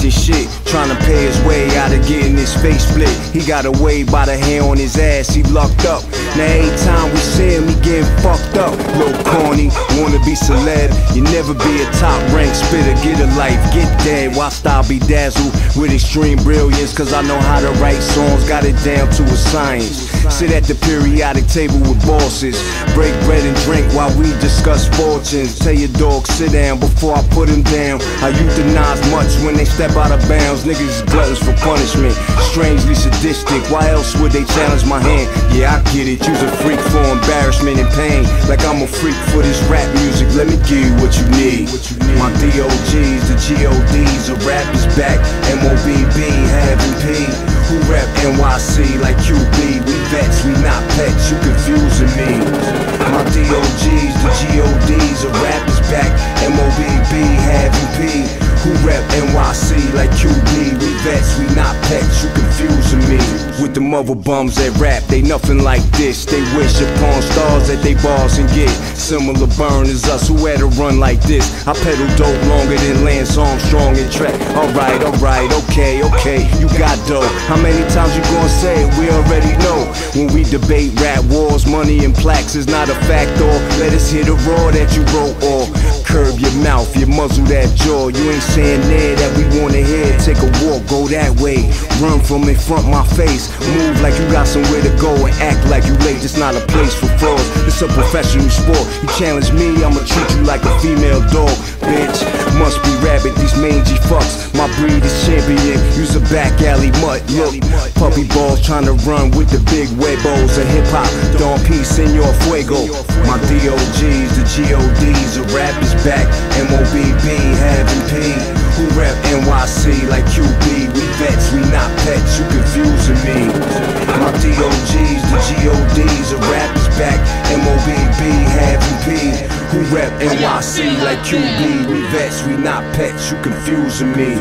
talking shit, trying to pay his way out of getting his face split. He got away by the hair on his ass, he lucked up. Now every time we see him, he getting fucked up. Little corny, wanna be celeb, you never be a top rank spitter. Get a life, get dead, whilst I be dazzled with extreme brilliance. Cause I know how to write songs, got it down to a science. Sit at the periodic table with bosses, break bread and drink while we discuss fortunes. Tell your dog sit down before I put him down. I euthanize much when they step out of bounds. Niggas is gluttons for punishment, strangely sadistic. Why else would they challenge my hand? Yeah, I get it, you's a freak for embarrassment and pain. Like I'm a freak for this rap music, let me give you what you need. My DOGs, the GODs, a rap is back. MOBB, having P, who rap NYC like QB. We vets, we not pets, you confusing me. My DOGs, the GODs, a rap is back. MOBB, having P, who rap NYC like QB. We vets, we not pets, you confusing me. With the mother bums that rap, they nothing like this. They wish upon stars that they bars and get similar burn as us who had a run like this. I pedal dope longer than Lance Armstrong and track. Alright, okay, you got dope. How many times you gonna say it? We already know. When we debate rap wars, money and plaques is not a factor. Let us hear the raw that you wrote, or curve your mouth, you muzzle that jaw. You ain't saying there that we wanna hear. Take a walk, go that way, run from in front my face. Move like you got somewhere to go and act like you late. It's not a place for frauds, it's a professional sport. You challenge me, I'ma treat you like a female dog. Bitch, must be rabbit, these mangy fucks. My breed is champion, use a back alley mutt. Look, puppy balls trying to run with the big huevos of hip-hop. Don P, Senor Fuego. My DOGs, the GODs, a rap is back. MOBB, having P, who rap NYC like QB. We vets, we not pets, you confusing me. My DOGs, the GODs, a rap is back. MOBB, having P, who rap NYC like QB. We vets, we not pets, you confusing me.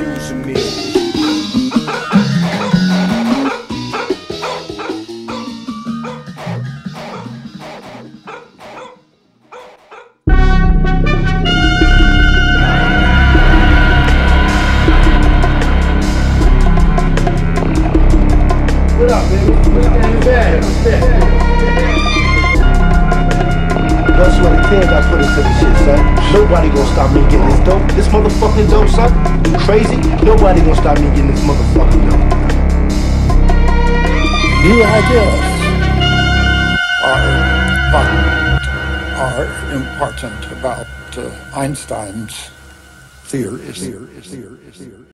What up, baby? Blood, sweat, and tears I put into this shit, son. Nobody gonna stop me getting this dope. This motherfucking dope, son. You crazy? Nobody gonna stop me getting this motherfucking dope. New ideas are important about Einstein's theories.